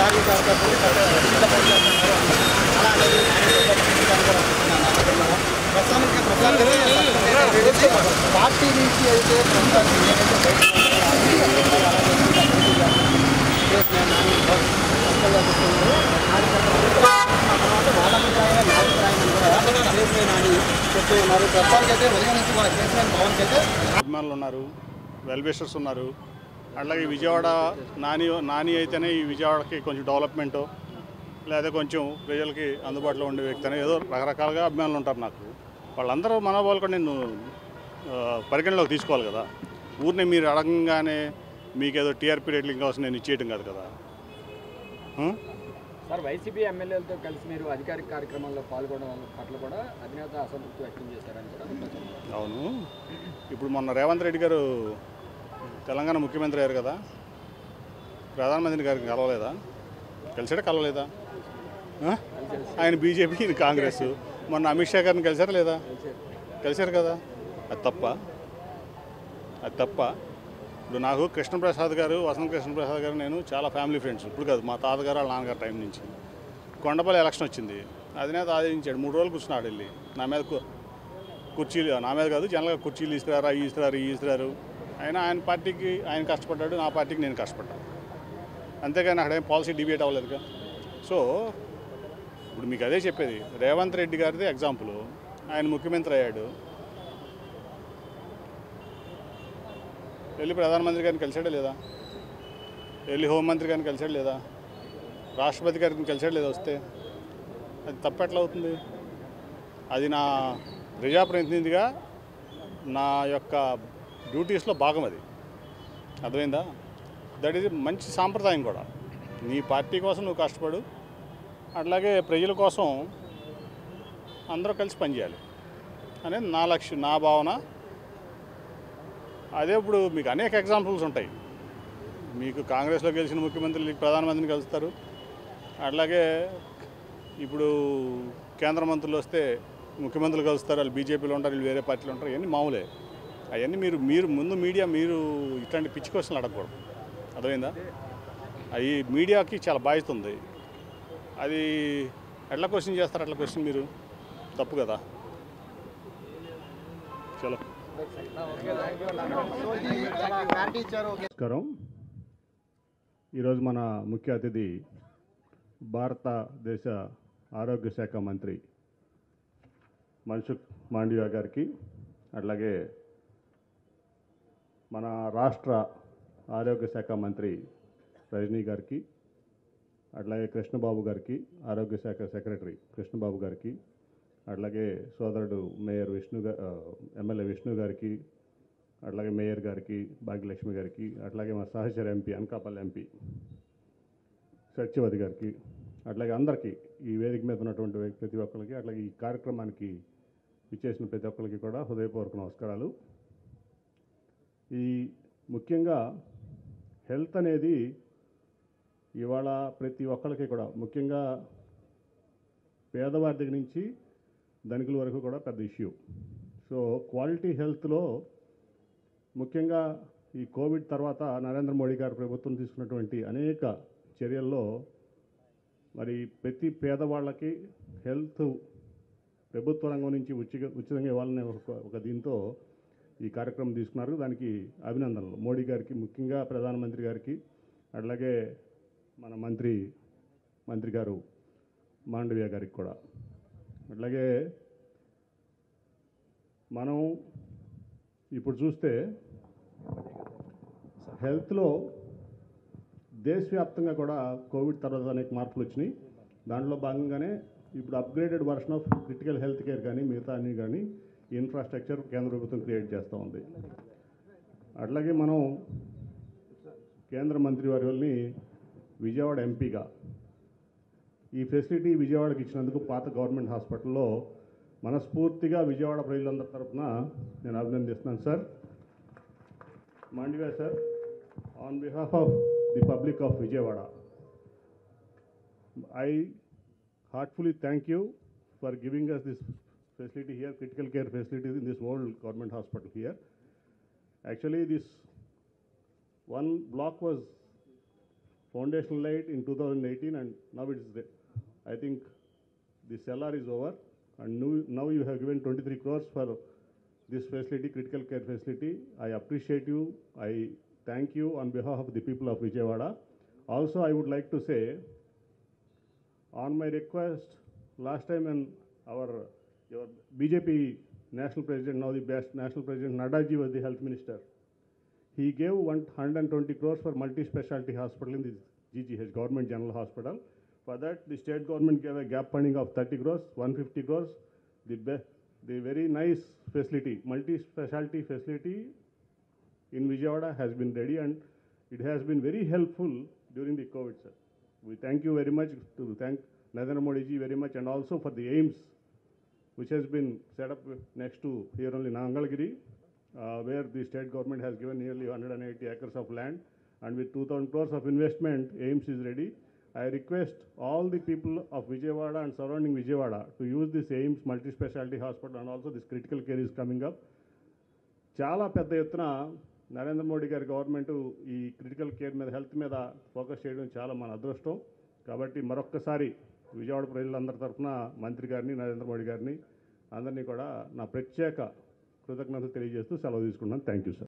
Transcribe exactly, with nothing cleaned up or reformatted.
Party నుంచి అయితే అభిమానులు ఉన్నారు, వెల్ విషర్స్ ఉన్నారు. అట్లాగే విజయవాడ నాని నాని అయితేనే ఈ విజయవాడకి కొంచెం డెవలప్మెంటు లేదా కొంచెం ప్రజలకి అందుబాటులో ఉండే వ్యక్తి అని ఏదో రకరకాలుగా అభిమానులు ఉంటారు. నాకు వాళ్ళందరూ మనోభావాలు కూడా నేను పరిగణలోకి తీసుకోవాలి కదా. ఊరిని మీరు అడగంగానే మీకేదో టీఆర్పీ రేటింగ్ కోసం నేను ఇచ్చేయటం కాదు కదా. సార్, వైసీపీ ఎమ్మెల్యేలతో కలిసి మీరు అధికారిక కార్యక్రమాల్లో పాల్గొనడం పట్ల కూడా అధినేత అసంతృప్తి వ్యక్తం చేశారని కూడా. అవును, ఇప్పుడు మొన్న రేవంత్ రెడ్డి గారు తెలంగాణ ముఖ్యమంత్రి అయ్యారు కదా, ప్రధానమంత్రి గారికి కలవలేదా? కలిసాడా కలవలేదా? ఆయన బీజేపీ, ఇది కాంగ్రెస్. మొన్న అమిత్ షా గారిని కలిసారా లేదా? కలిశారు కదా. అది తప్ప అది తప్ప ఇప్పుడు నాకు కృష్ణప్రసాద్ గారు, వసంత కృష్ణప్రసాద్ గారు నేను చాలా ఫ్యామిలీ ఫ్రెండ్స్. ఇప్పుడు కాదు, మా తాతగారు వాళ్ళ నాన్నగారు టైం నుంచి. కొండపల్లి ఎలక్షన్ వచ్చింది, అధినేత ఆదరించాడు. మూడు రోజులు కూర్చున్నాడు వెళ్ళి నా మీద కుర్చీలు, నా మీద కాదు జనరల్గా కుర్చీలు ఇస్తున్నారు, అవి ఇస్తున్నారు, ఇవి ఇస్తున్నారు. ఆయన ఆయన పార్టీకి ఆయన కష్టపడ్డాడు, నా పార్టీకి నేను కష్టపడ్డాను. అంతేగాని అక్కడ ఏం పాలసీ డిబేట్ అవ్వలేదుగా. సో ఇప్పుడు మీకు అదే చెప్పేది. రేవంత్ రెడ్డి గారిది ఎగ్జాంపుల్. ఆయన ముఖ్యమంత్రి అయ్యాడు, వెళ్ళి ప్రధానమంత్రి గారిని కలిసాడా లేదా? వెళ్ళి హోంమంత్రి గారిని కలిసాడు లేదా? రాష్ట్రపతి గారిని కలిసాడు లేదా? వస్తే అది తప్పెట్లా అవుతుంది? అది నా ప్రజాప్రతినిధిగా నా యొక్క డ్యూటీస్లో భాగం. అది అర్థమైందా? దట్ ఈజ్ మంచి సాంప్రదాయం కూడా. నీ పార్టీ కోసం నువ్వు కష్టపడు, అట్లాగే ప్రజల కోసం అందరూ కలిసి పనిచేయాలి అనేది నా లక్ష్యం, నా భావన. అదే ఇప్పుడు మీకు అనేక ఎగ్జాంపుల్స్ ఉంటాయి. మీకు కాంగ్రెస్లో గెలిచిన ముఖ్యమంత్రులు ప్రధానమంత్రిని కలుస్తారు, అట్లాగే ఇప్పుడు కేంద్ర మంత్రులు వస్తే ముఖ్యమంత్రులు కలుస్తారు. వాళ్ళు బీజేపీలో ఉంటారు, వీళ్ళు వేరే పార్టీలో ఉంటారు. ఇవన్నీ మామూలే. అవన్నీ మీరు మీరు ముందు మీడియా మీరు ఇట్లాంటి పిచ్చి క్వశ్చన్లు అడగకూడదు. అర్థమైందా? అవి మీడియాకి చాలా బాధ్యత ఉంది. అది ఎట్లా క్వశ్చన్ చేస్తారు? అట్లా క్వశ్చన్ మీరు తప్పు కదా. చలో, నమస్కారం. ఈరోజు మన ముఖ్య అతిథి భారతదేశ ఆరోగ్య శాఖ మంత్రి మన్సుఖ్ మాండవియా గారికి, అట్లాగే మన రాష్ట్ర ఆరోగ్య శాఖ మంత్రి రజనీ గారికి, అట్లాగే కృష్ణబాబు గారికి, ఆరోగ్య శాఖ సెక్రటరీ కృష్ణబాబు గారికి, అట్లాగే సోదరుడు మేయర్ విష్ణు ఎమ్మెల్యే విష్ణు గారికి, అట్లాగే మేయర్ గారికి, భాగ్యలక్ష్మి గారికి, అట్లాగే మా సహచర ఎంపీ అనకాపల్లి ఎంపీ సత్యవతి గారికి, అట్లాగే అందరికీ ఈ వేదిక మీద ఉన్నటువంటి ప్రతి ఒక్కరికి, అట్లాగే ఈ కార్యక్రమానికి ఇచ్చేసిన ప్రతి ఒక్కరికి కూడా హృదయపూర్వక నమస్కారాలు. ఈ ముఖ్యంగా హెల్త్ అనేది ఇవాళ ప్రతి ఒక్కరికి కూడా, ముఖ్యంగా పేదవారి దగ్గర నుంచి ధనికుల వరకు కూడా పెద్ద ఇష్యూ. సో క్వాలిటీ హెల్త్లో ముఖ్యంగా ఈ కోవిడ్ తర్వాత నరేంద్ర మోడీ గారు ప్రభుత్వం తీసుకున్నటువంటి అనేక చర్యల్లో మరి ప్రతి పేదవాళ్ళకి హెల్త్ ప్రభుత్వ రంగం నుంచి ఉచిత ఉచితంగా ఇవ్వాలనే ఒక ఒక దీంతో ఈ కార్యక్రమం తీసుకున్నారు. దానికి అభినందనలు మోడీ గారికి, ముఖ్యంగా ప్రధానమంత్రి గారికి, అట్లాగే మన మంత్రి మంత్రి గారు మాండవియా గారికి కూడా. అట్లాగే మనం ఇప్పుడు చూస్తే హెల్త్లో దేశవ్యాప్తంగా కూడా కోవిడ్ తర్వాత అనేక మార్పులు వచ్చినాయి. దాంట్లో భాగంగానే ఇప్పుడు upgraded version of critical health care కానీ మిగతా అన్నీ కానీ ఇన్ఫ్రాస్ట్రక్చర్ కేంద్ర ప్రభుత్వం క్రియేట్ చేస్తూ ఉంది. అట్లాగే మనం కేంద్ర మంత్రి వర్యుల్ని విజయవాడ ఎంపీగా ఈ ఫెసిలిటీ విజయవాడకి ఇచ్చినందుకు పాత గవర్నమెంట్ హాస్పిటల్లో మనస్ఫూర్తిగా విజయవాడ ప్రజలందరి తరఫున నేను అభినందిస్తున్నాను sir. Mandaviya sir, on behalf of the public of Vijayawada, I heartfully thank you for giving us this facility here, critical care facilities in this old government hospital here. Actually, this one block was foundation laid in two thousand eighteen, and now it's the, I think the C L R is over, and now, now you have given twenty-three crores for this facility, critical care facility. I appreciate you. I thank you on behalf of the people of Vijayawada. Also, I would like to say, on my request, last time when our your B J P national president, now the best national president, Nadaji was the health minister. He gave one hundred twenty crores for multi-specialty hospital in this G G H, Government General Hospital. For that, the state government gave a gap funding of thirty crores, one hundred fifty crores. The, be- the very nice facility, multi-specialty facility in Vijayawada has been ready, and it has been very helpful during the COVID, sir. We thank you very much, to thank Narendra Modi ji very much, and also for the AIMS, which has been set up next to here only Nangalgiri, uh, where the state government has given nearly one hundred eighty acres of land, and with two thousand crores of investment, AIMS is ready. I request all the people of Vijayawada and surrounding Vijayawada to use this AIMS multi-specialty hospital, and also this critical care is coming up. చాలా పెద్ద ఎత్తున నరేంద్ర మోడీ గారి government ఈ critical care మీద, health మీద focus చేయడం చాలా మన అదృష్టం. కాబట్టి మరొక్కసారి విజయవాడ ప్రజలందరి తరఫున మంత్రి గారిని, నరేంద్ర మోడీ గారిని అందరినీ కూడా నా ప్రత్యేక కృతజ్ఞతలు తెలియజేస్తూ సెలవు తీసుకుంటున్నాను. Thank you sir.